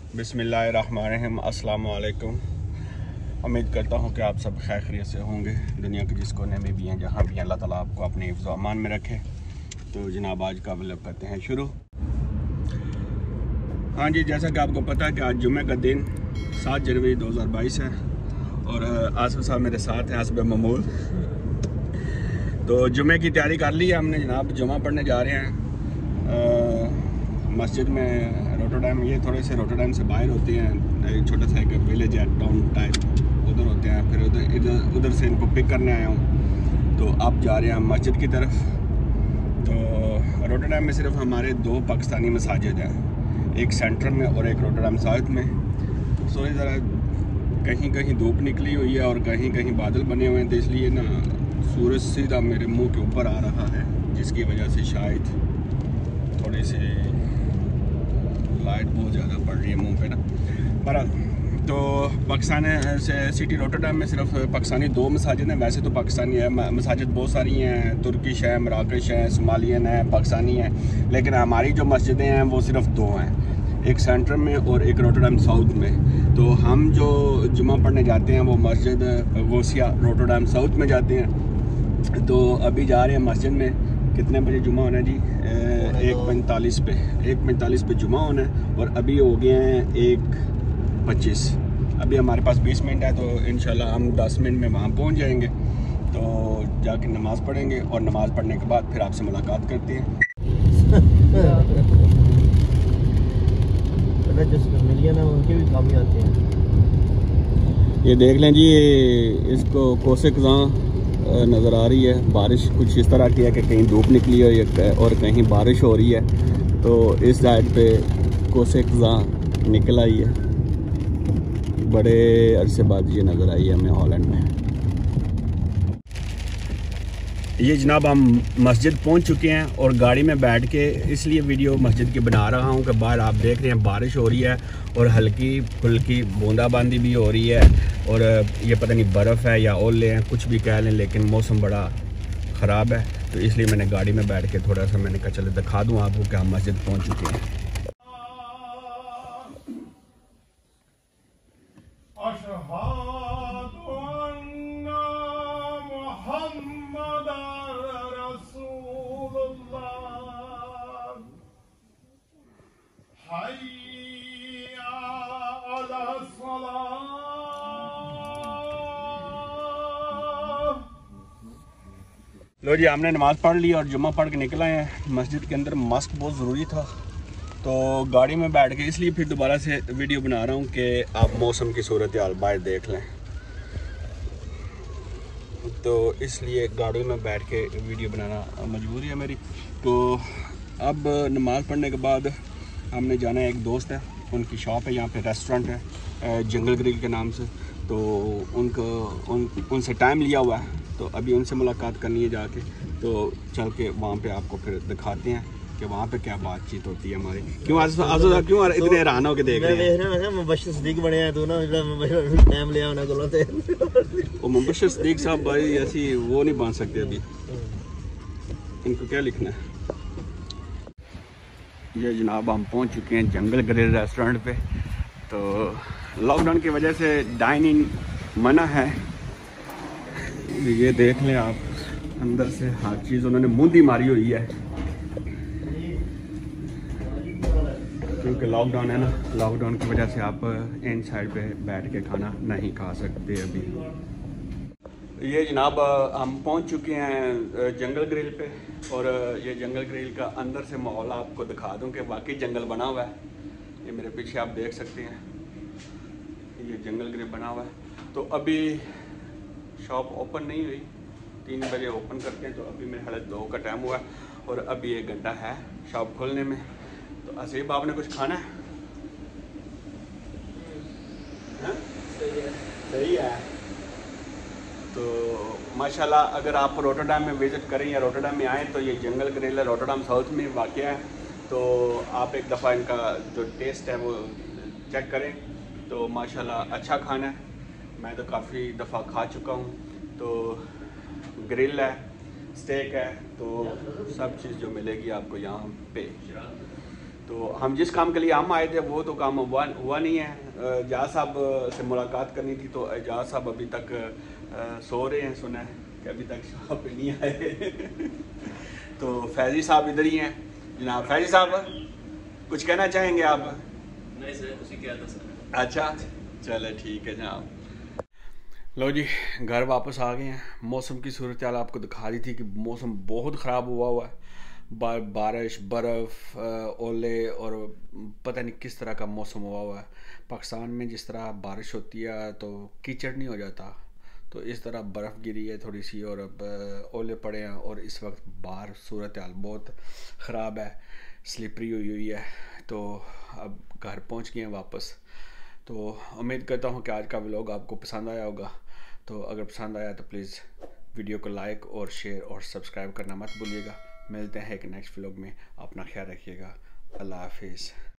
बिस्मिल्लाहिर्रहमानिर्रहीम। अस्सलाम वालेकुम। उम्मीद करता हूँ कि आप सब खैर खैरियत से होंगे। दुनिया के जिस कोने में भी हैं, जहाँ भी हैं, अल्लाह ताला आपको अपने हिफ्ज़ व अमान में रखे। तो जनाब आज का व्लॉग करते हैं शुरू। हाँ जी, जैसा कि आपको पता है कि आज जुमे का दिन 7 जनवरी 2022 है और आसिफ साहब मेरे साथ हैं, आसिफ ममूल। तो जुमे की तैयारी कर ली है हमने जनाब। जुमा पढ़ने जा रहे हैं मस्जिद में रोटरडैम। ये थोड़े से रोटरडैम से बाहर होते हैं, एक छोटा सा एक विलेज है, टाउन टाइप, उधर होते हैं। फिर उधर से इनको पिक करने आया हूँ। तो अब जा रहे हैं मस्जिद की तरफ। तो रोटरडैम में सिर्फ हमारे 2 पाकिस्तानी मसाजिद हैं, एक सेंटर में और एक रोटरडैम साउथ में। सो ज़रा कहीं कहीं धूप निकली हुई है और कहीं कहीं बादल बने हुए हैं, तो इसलिए ना सूरज सीधा मेरे मुंह के ऊपर आ रहा है, जिसकी वजह से शायद थोड़ी सी लाइट बहुत ज़्यादा पड़ रही है मुंह पे ना। पर तो पाकिस्तान से सिटी रोटरडैम में सिर्फ पाकिस्तानी 2 मसाजिद हैं। वैसे तो पाकिस्तानी है मसाजिद बहुत सारी हैं, तुर्किश है, मराकश है, सोमालियन है, पाकिस्तानी है, लेकिन हमारी जो मस्जिदें हैं वो सिर्फ 2 हैं, एक सेंटर में और एक रोटरडैम साउथ में। तो हम जो जुमा पढ़ने जाते हैं वो मस्जिद गौसिया रोटरडैम साउथ में जाते हैं। तो अभी जा रहे हैं मस्जिद में। कितने बजे जुमा होना है जी? 1:45 पे जुमा होना है और अभी हो गए हैं 1:25। अभी हमारे पास 20 मिनट है, तो इंशाल्लाह हम 10 मिनट में वहाँ पहुँच जाएंगे। तो जाके नमाज़ पढ़ेंगे और नमाज़ पढ़ने के बाद फिर आपसे मुलाकात करते हैं। मिलियन है, उनके भी काफ़ी आते हैं। ये देख लें जी, इसको कोसे खज़ां नज़र आ रही है। बारिश कुछ इस तरह की है कि कहीं धूप निकली है और कहीं बारिश हो रही है। तो इस साइड पे कोसे खज़ां निकल आई है, बड़े अरसे बाद ये नज़र आई है हमें हॉलैंड में। ये जनाब हम मस्जिद पहुंच चुके हैं और गाड़ी में बैठ के इसलिए वीडियो मस्जिद की बना रहा हूं कि बाहर आप देख रहे हैं बारिश हो रही है और हल्की फुल्की बूंदाबांदी भी हो रही है। और ये पता नहीं बर्फ़ है या ओले हैं, कुछ भी कह लें, लेकिन मौसम बड़ा ख़राब है। तो इसलिए मैंने गाड़ी में बैठ के थोड़ा सा मैंने कहा चलो दिखा दूँ आपको कि हम मस्जिद पहुँच चुके हैं। लो जी, हमने नमाज़ पढ़ ली और जुम्मा पढ़ के निकल आए हैं। मस्जिद के अंदर मास्क बहुत ज़रूरी था, तो गाड़ी में बैठ के इसलिए फिर दोबारा से वीडियो बना रहा हूँ कि आप मौसम की सूरत हाल बाहर देख लें। तो इसलिए गाड़ी में बैठ के वीडियो बनाना मजबूरी है मेरी। तो अब नमाज़ पढ़ने के बाद हमने जाना है, एक दोस्त है, उनकी शॉप है यहाँ पे, रेस्टोरेंट है जंगल ग्रिल के नाम से। तो उनसे टाइम लिया हुआ है, तो अभी उनसे मुलाकात करनी है जाके। तो चल के वहाँ पे आपको फिर दिखाते हैं कि वहाँ पे क्या बातचीत होती है हमारी। क्यों आज क्यों इतने हैरान हो के देख रहे हैं? मुबश्शिर सिद्दीक बने हैं, तो ना टाइम लिया उन्हें को। वो मुबश्शिर सिद्दीक साहब भाई ऐसी वो नहीं बन सकते अभी। इनको क्या लिखना है? ये जनाब हम पहुँच चुके हैं जंगल ग्रिल रेस्टोरेंट पे। तो लॉकडाउन की वजह से डाइनिंग मना है। ये देख लें आप, अंदर से हर चीज़ उन्होंने मुंदी मारी हुई है, क्योंकि लॉकडाउन है ना। लॉकडाउन की वजह से आप इन साइड पे बैठ के खाना नहीं खा सकते अभी। ये जनाब हम पहुंच चुके हैं जंगल ग्रिल पे और ये जंगल ग्रिल का अंदर से माहौल आपको दिखा दूं कि वाकई जंगल बना हुआ है। ये मेरे पीछे आप देख सकते हैं, ये जंगल ग्रिल बना हुआ है। तो अभी शॉप ओपन नहीं हुई, 3 बजे ओपन करते हैं। तो अभी मेरे ख्याल 2 का टाइम हुआ है और अभी 1 घंटा है शॉप खोलने में। तो असीब आपने कुछ खाना है? सही है। तो माशाल्लाह अगर आप रोटरडैम में विज़िट करें या रोटरडैम में आएँ तो ये जंगल ग्रिल है, रोटरडैम साउथ में वाक़ है। तो आप एक दफ़ा इनका जो टेस्ट है वो चेक करें। तो माशाल्लाह अच्छा खाना है, मैं तो काफ़ी दफ़ा खा चुका हूँ। तो ग्रिल है, स्टेक है, तो सब चीज़ जो मिलेगी आपको यहाँ पे। तो हम जिस काम के लिए हम आए थे वो तो काम हुआ नहीं है। एजाज साहब से मुलाकात करनी थी, तो एजाज साहब अभी तक सो रहे हैं, सुना है कि अभी तक शॉप पे नहीं आए। तो फैजी साहब इधर ही हैं। जनाब फैजी साहब कुछ कहना चाहेंगे आप? नहीं सर, उसी क्या था सर। अच्छा चलो ठीक है जनाब। लो जी घर वापस आ गए हैं। मौसम की सूरत हाल आपको दिखा रही थी कि मौसम बहुत ख़राब हुआ है। बारिश, बर्फ़, ओले और पता नहीं किस तरह का मौसम हुआ है। पाकिस्तान में जिस तरह बारिश होती है तो कीचड़ नहीं हो जाता, तो इस तरह बर्फ़ गिरी है थोड़ी सी और अब ओले पड़े हैं। और इस वक्त बाहर सूरत हाल बहुत ख़राब है, स्लिपरी हुई है। तो अब घर पहुंच गए हैं वापस। तो उम्मीद करता हूं कि आज का व्लॉग आपको पसंद आया होगा। तो अगर पसंद आया तो प्लीज़ वीडियो को लाइक और शेयर और सब्सक्राइब करना मत भूलिएगा। मिलते हैं एक नेक्स्ट व्लॉग में। अपना ख्याल रखिएगा। अल्लाह हाफिज़।